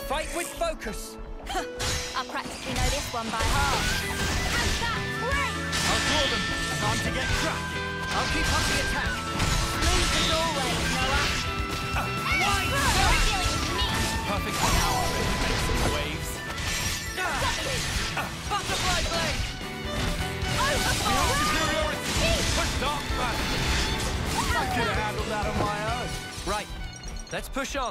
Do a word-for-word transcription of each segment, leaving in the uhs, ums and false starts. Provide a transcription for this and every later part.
Fight with focus! I practically know this one by heart. How's that? Great! I'll draw them. Time to get cracking. I'll keep up the attack. Smooth as always, Noah. Uh, wide You're shot! dealing with me. Perfect for now, I'll make some waves. Uh, uh, butterfly blade! Overboard! Superiority! Push dark back! I could have handled that on my own. Right, let's push on.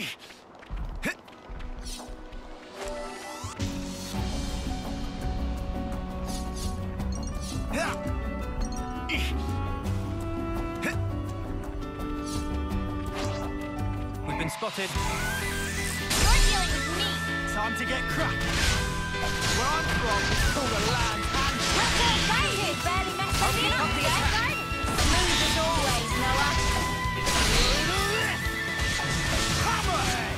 We've been spotted. You're dealing with me. Time to get cracking. Where I'm from, it's called a land hand. Let's get excited. Barely messed I'll me keep up up the yet. attack. Smooth as always, Noah. Hammerhead!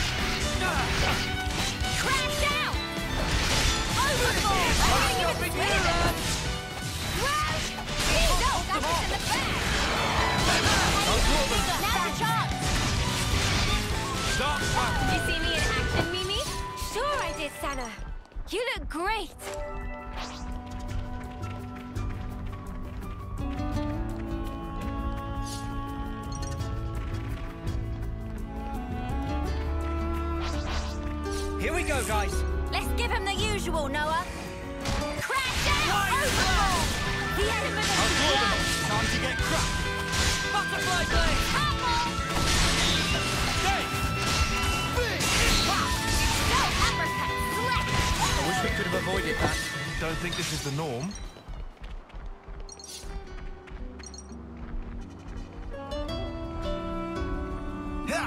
Crash down! Overboard! I'm gonna give it a spin. Crash! These dogs got us in the back. I'll draw them. Now's your chance. Dark back. Did you see me in action, Mimi? Sure I did, Sana. You look great. Here we go, guys. Let's give him the usual, Noah. Crash down! Wide Overboard! The element of I'll the draw them. blood. Time to get cracking. Butterfly blade. Come on! Stay. Big impact. Go, uppercut, select! I wish we could have avoided that. Don't think this is the norm. Yeah.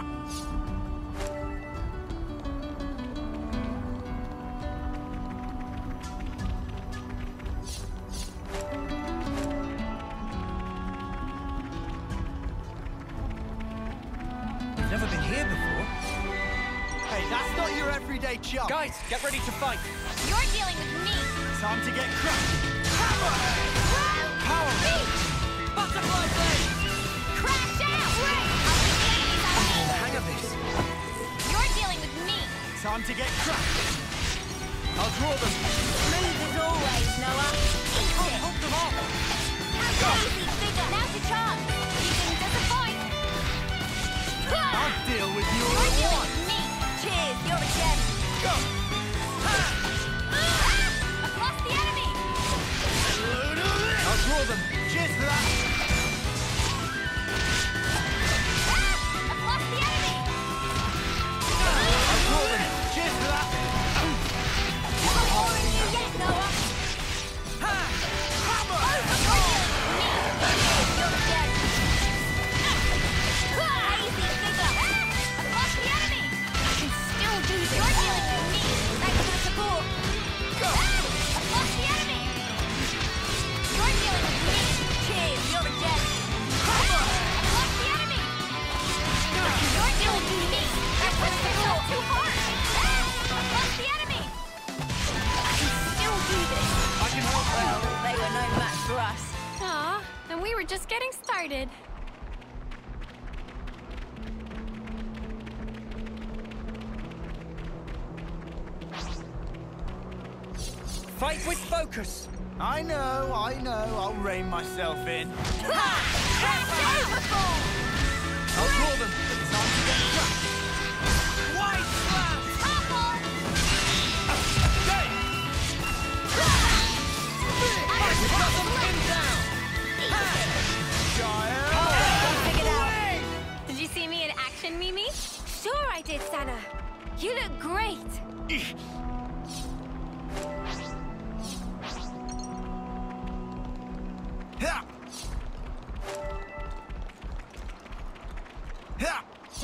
We've never been here before. Hey, that's not your everyday chop. Guys, get ready to fight. You're dealing with me. Time to get cracking. Hammerhead! Power! Beat! Butterfly blade! Crash out! Right! I'll keep the enemies on me. Hang of this. You're dealing with me. Time to get cracking. I'll draw them. Smooth as always, Noah. Eat it. Hold them off. How crazy figure. Now's your chance. You didn't disappoint. I'll deal with you You're all at dealing once. with me. Cheers, you're a gem. Go! Ah! Across the enemy. I'll draw them. Cheers for that. Ah! Across the enemy. I'll draw them. Cheers for that. Not more in you yet, Noah. Ha! Hammer! Overboard. Me. Cheers, you're a gem. Crazy figure. Ah! Across the enemy. I can still do this. You're dealing with me. Thanks for the support. Go! Ah! Across the enemy. You're dealing with me. Cheers, you're a gem. Hammer! Across the enemy. You're dealing with me. Thanks for the support. Too hard. Ah! Across the enemy. I can still do this. I can help Well, them. they were no match for us. Aw, and we were just getting started. Fight with focus. I know, I know. I'll rein myself in. Ha! Crash overboard! I'll draw them. Time to get cracking. Wide slash! Come on! Stay! I've Got them pinned down. Giant! figured out. Did you see me in action, Mimi? Sure I did, Sana. You look great. Yeah. Yeah.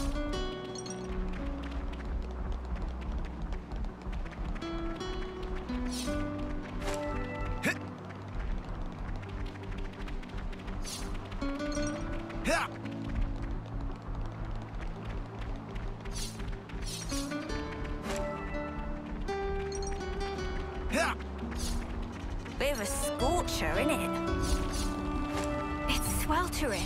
Hit. Yeah. Yeah. Bit of a scorcher, innit? It's sweltering.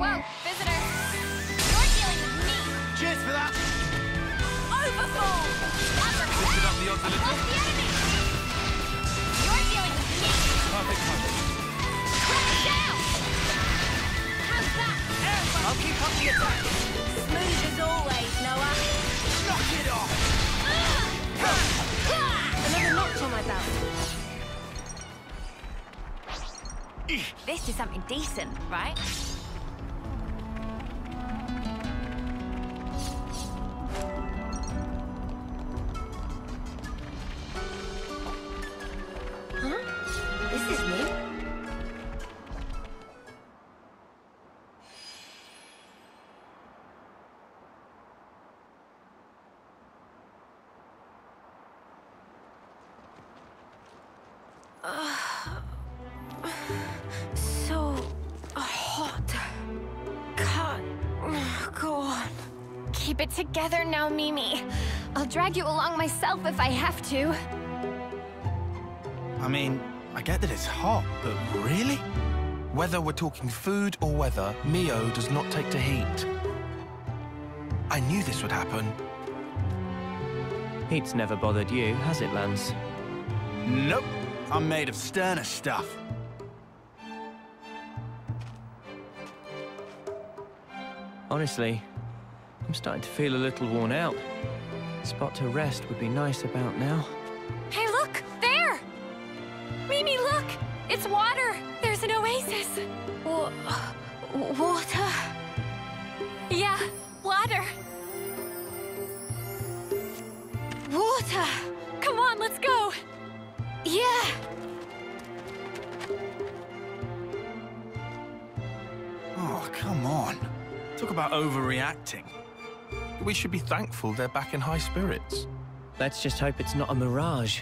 Whoa, visitor. You're dealing with me. Cheers for that. Overfall. Lifted up the odds a little. Lost the enemy. You're dealing with me. Perfect timing. Crash down. How's that? I'll keep up the attack. Smooth as always, Noah. Knock it off. Another notch on my belt. This is something decent, right? Huh? This is new. So hot. Can't go on. Keep it together now, Mimi. I'll drag you along myself if I have to. I mean, I get that it's hot, but really? Whether we're talking food or weather, Mio does not take to heat. I knew this would happen. Heat's never bothered you, has it, Lance? Nope. I'm made of sterner stuff. Honestly, I'm starting to feel a little worn out. A spot to rest would be nice about now. Hey, look! There! Mimi, look! It's water! There's an oasis! Wa water? Yeah, water! Water! Come on, let's go! Yeah! Oh, come on. Talk about overreacting. We should be thankful they're back in high spirits. Let's just hope it's not a mirage.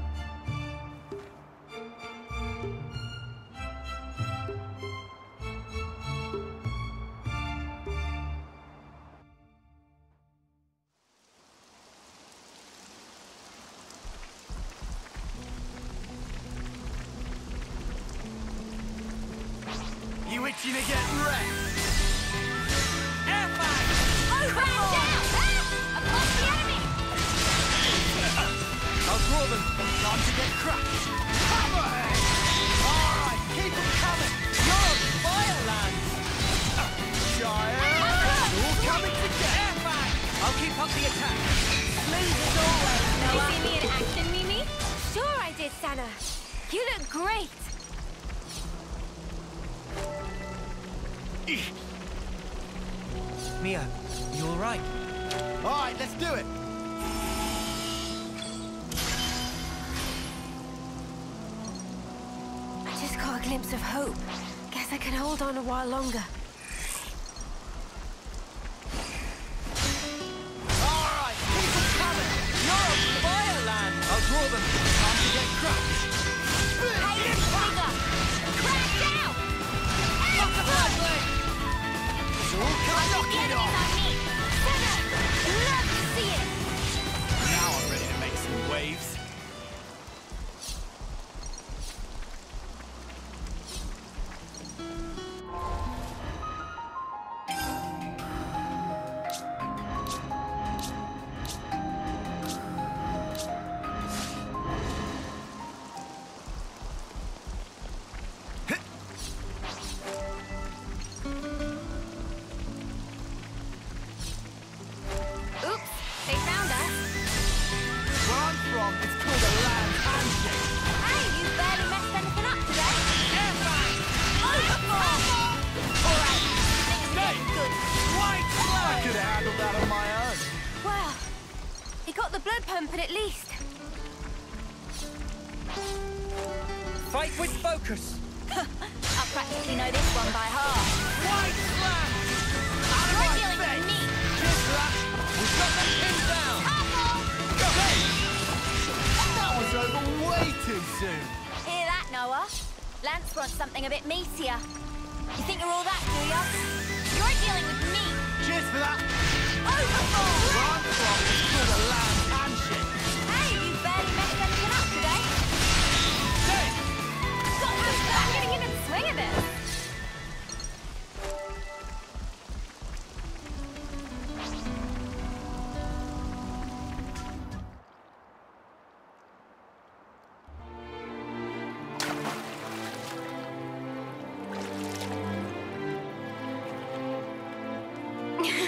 You itching to get wrecked? Airfire! Crash down! Ah! I've lost the enemy! I'll draw them. Time to get crushed. Hammerhead! All right, keep them coming. You're on Fireland. Giant! All coming together. Airfire! I'll keep up the attack. Smooth as always, Did you Noah. see me in action, Mimi? Sure I did, Sana. You look great. Mia, you all right? All right, let's do it. I just got a glimpse of hope. Guess I can hold on a while longer. All right, keep them coming. You're on Fireland. I'll draw them. Time to get crushed. Hey, this bigger! Crash down! Look at that leg. It's all coming. Knock The it enemy's off. on me! Sana! Love to see it! Now I'm ready to make some waves. Oops, they found us. Where I'm from, it's called a land handshake. Hey, you barely messed anything up today. Airfire! Overfall! Alright, things are Hey! getting good. White flag! I could have handled that on my own. Well, he got the blood pumping at least. Fight with focus! I practically know this one by heart. White flag! Out of You're my dealing face! with me. Cheers for that! We've got them pinned down! Couple! Go! Hey! That was over way too soon! Hear that, Noah? Lance wants something a bit meatier. You think you're all that, do ya? You're dealing with me. Cheers for that! Overfall! Where I'm from, it's called a land handshake. Hey, you barely messed anything up today. Hey! Got I'm getting into the swing of this.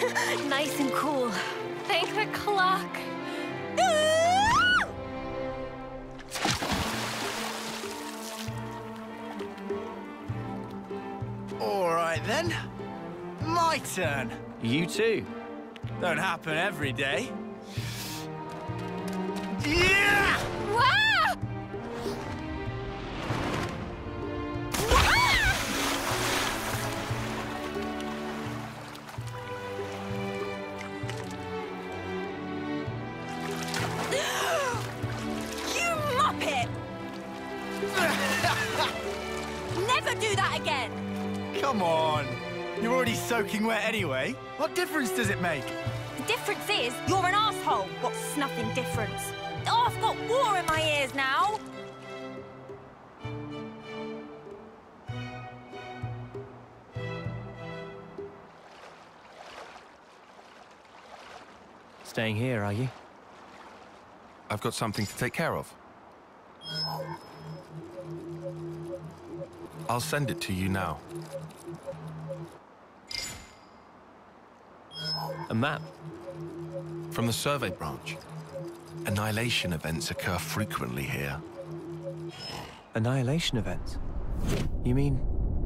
Nice and cool. Thank the clock. All right, then. My turn. You too. Don't happen every day. Yeah! Wow! You muppet! Never do that again! Come on. You're already soaking wet anyway. What difference does it make? The difference is, you're an asshole. What's snuffing difference? Oh, I've got water in my ears now. Staying here, are you? I've got something to take care of. I'll send it to you now. A map? From the survey branch. Annihilation events occur frequently here. Annihilation events? You mean...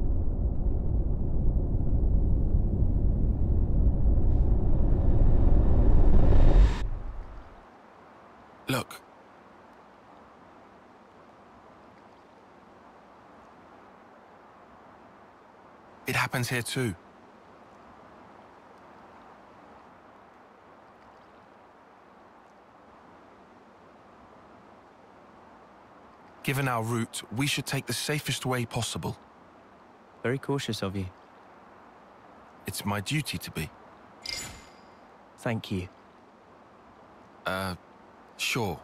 Look. It happens here too. Given our route, we should take the safest way possible. Very cautious of you. It's my duty to be. Thank you. Uh, sure.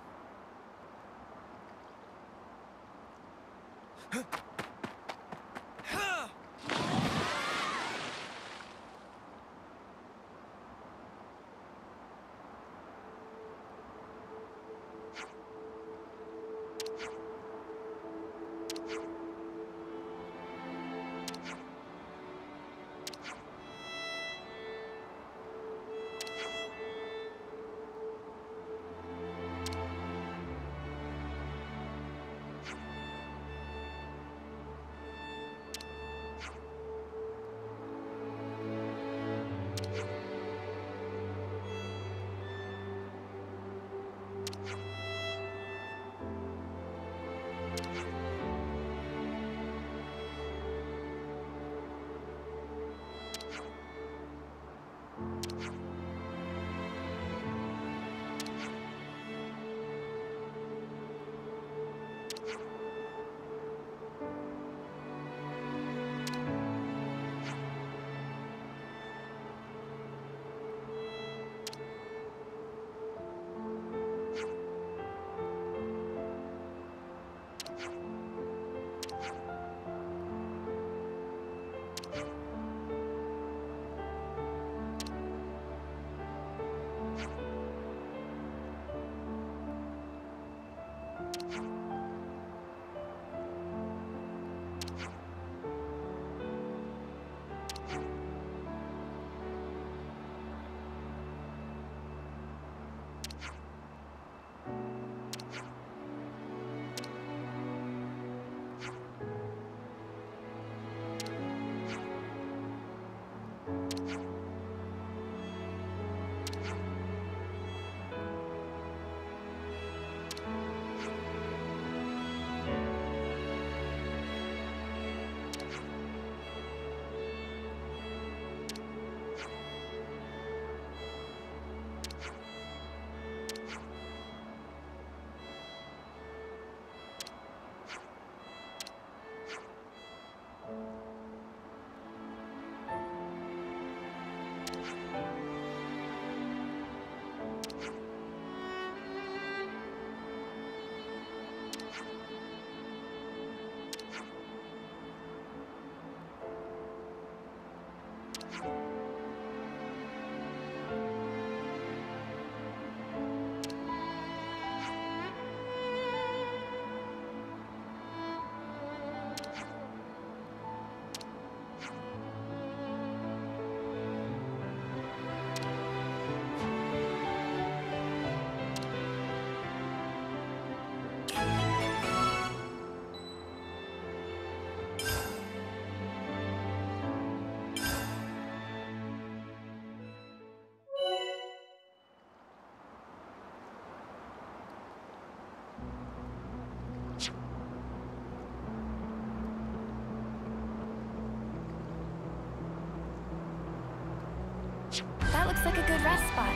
Looks like a good rest spot.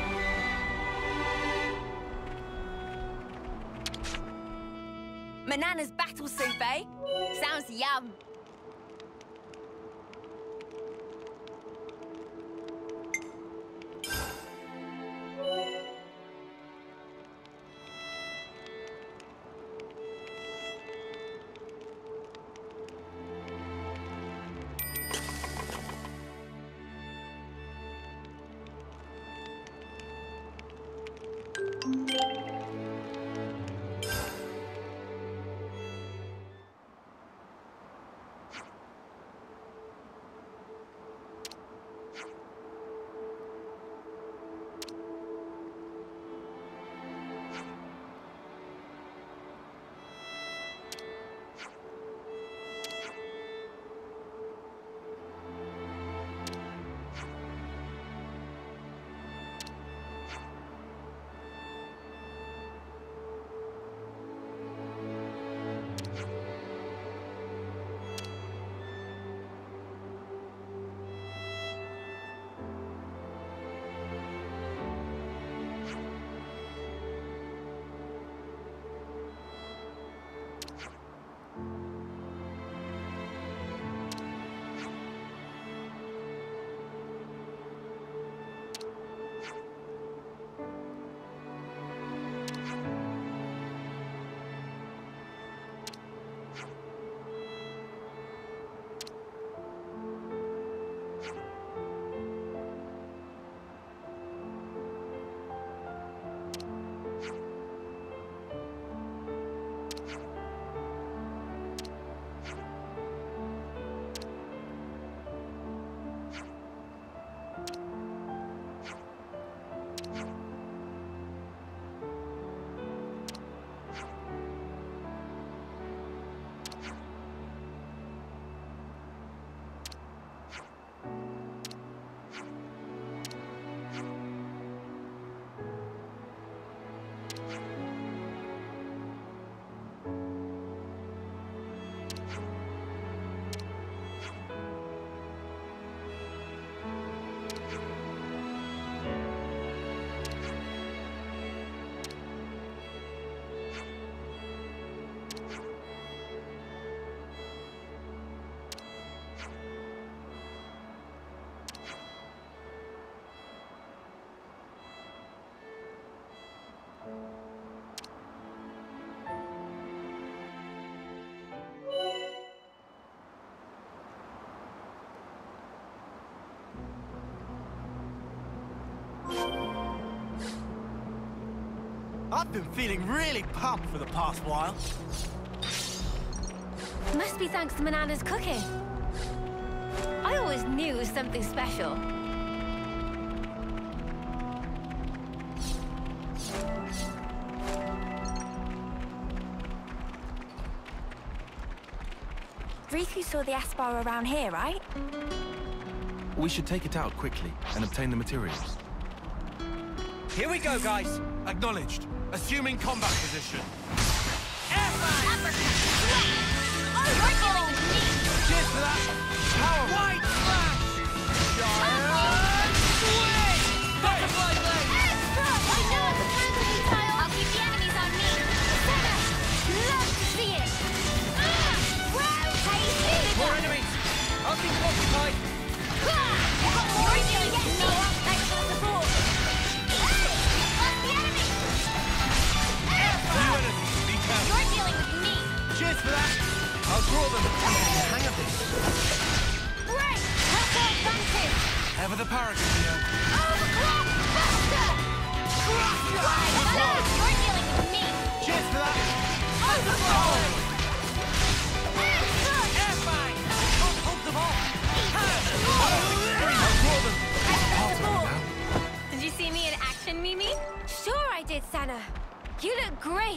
Manana's battle soup, eh? Sounds yum. I've been feeling really pumped for the past while. Must be thanks to Manana's cooking. I always knew it was something special. Riku saw the Aspar around here, right? We should take it out quickly and obtain the materials. Here we go, guys. Acknowledged. Assuming combat position. Cheers for that. Power. White smash. Giant swing. Butterfly blade. I know it's a fantasy tile. I'll keep the enemies on me. Senna, love to see it. Ah, rotate. More enemies. I'll keep them occupied. More enemies. No, thanks for the support. Lost the enemy. New enemies. Be careful. You're dealing with me. Cheers for that. I'll draw them. Hang of this. Great. That's our advantage. Ever the paragon here. Overclock. Faster. You're dealing with me. Cheers for that. Overclock. Air bang. Can't hold them off. I'll draw them. Part of it now. Did you see me in action, Mimi? Sure I did, Senna. You look great.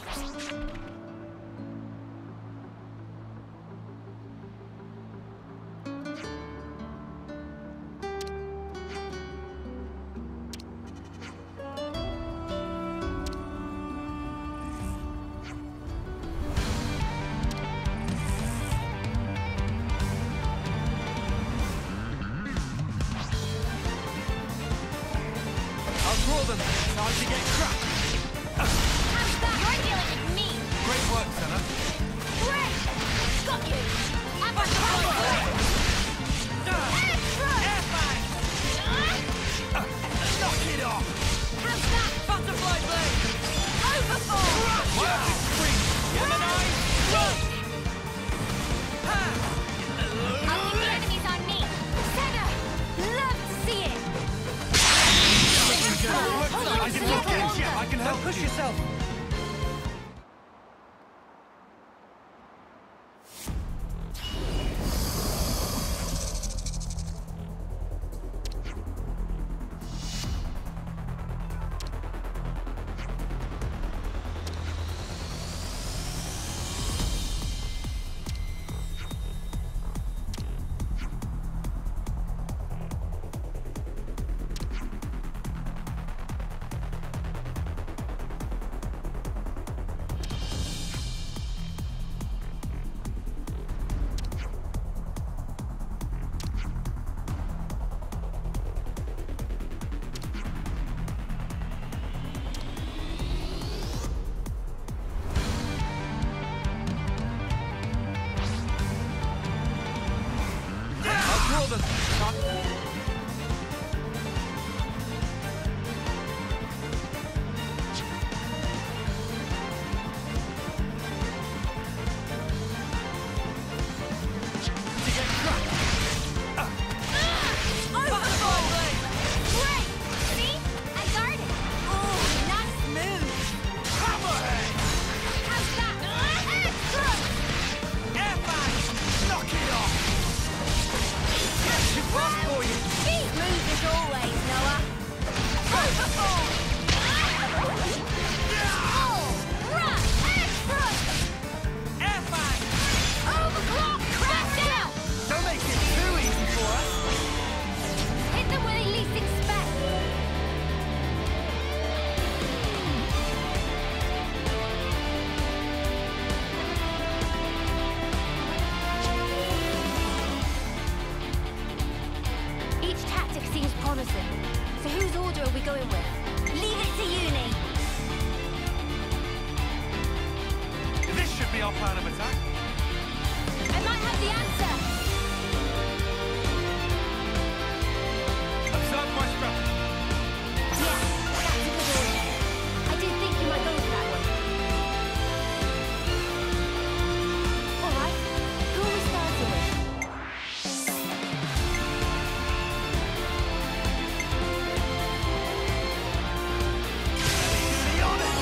them! Time to get cracked! How's that? You're dealing with me. Great work, Senna. Great! Got you! I'm a power! Extra! Airbag! Knock it off! How's that? Butterfly blade! Overfall! Perfect scream! Gemini! Run! I'll keep the enemies on me. Senna! Love to see it! I can help you! I can help Push you! yourself. Draw them! To get cracked! Butterfly blade! Great! See? I guarded. Oh, nice move. Hammerhead! How's that? Extra! Airbag! Knock it off! Too fast for you! Beat move as always, Noah. Overfall! Oh, right! Extra! Airbag! Overclock! Crash down! Don't make it too easy for us! Hit them where they least expect. Each tactic seems promising. So whose order are we going with? Leave it to you, Nate. This should be our plan of attack. I might have the answer. Observe my strategy. Yeah, that's a good order. I did think you might go for that one. All right, who are we starting with? Be on it!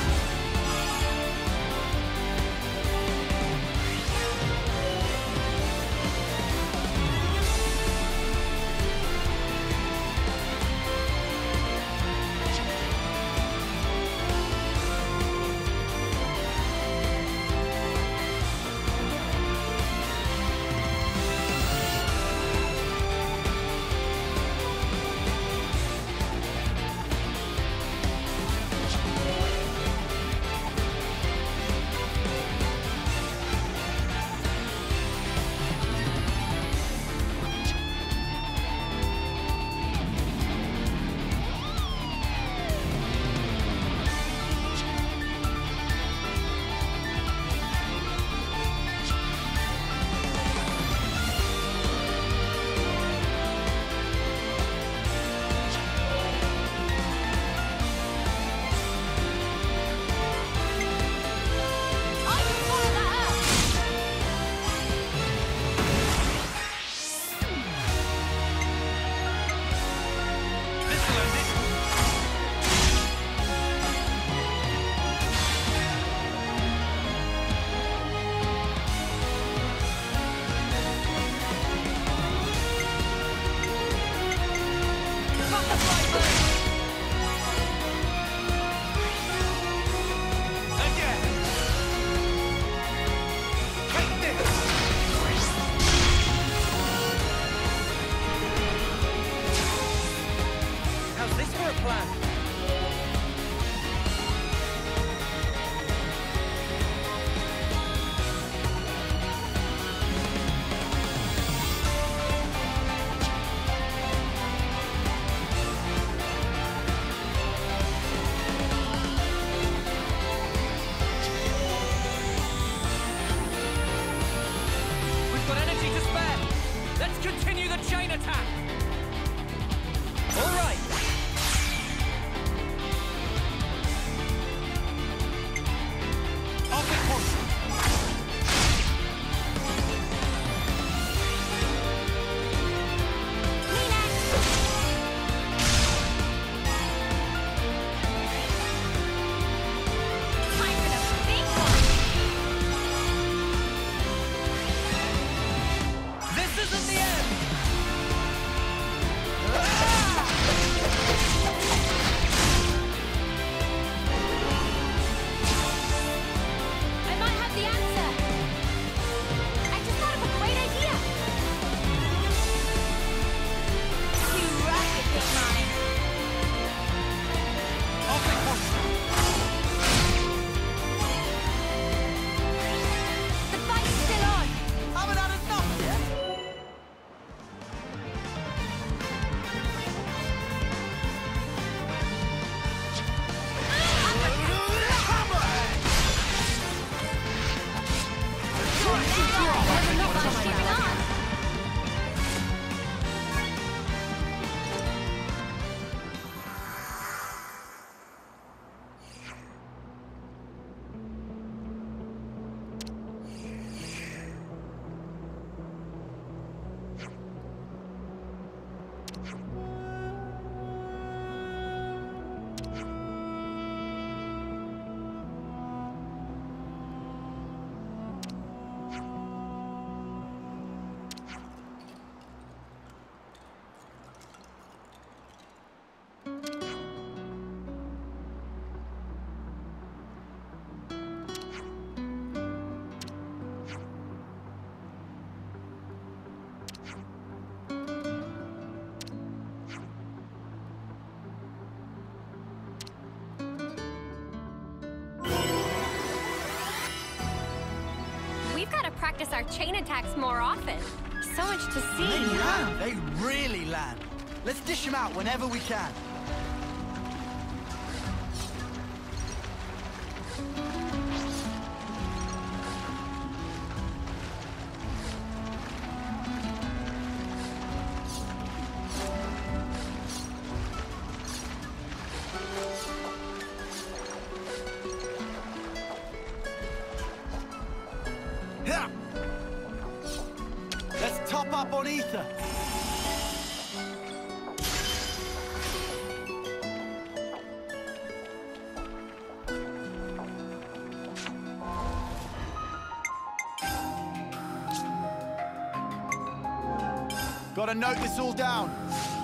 I can follow that up. This'll end it. Butterfly blade! Again! Take this! How's this for a plan? the chain attack! All right! Off it was! Time for the big one! This isn't the end! I might have the answer! I just thought of a great idea! You rock it, Techman! Off it was! The fight's still on! Haven't had enough yet! Keeping on! We've got to practice our chain attacks more often. So much to see. They land. They really land. Let's dish them out whenever we can. Yeah. Let's top up on ether. Gotta note this all down.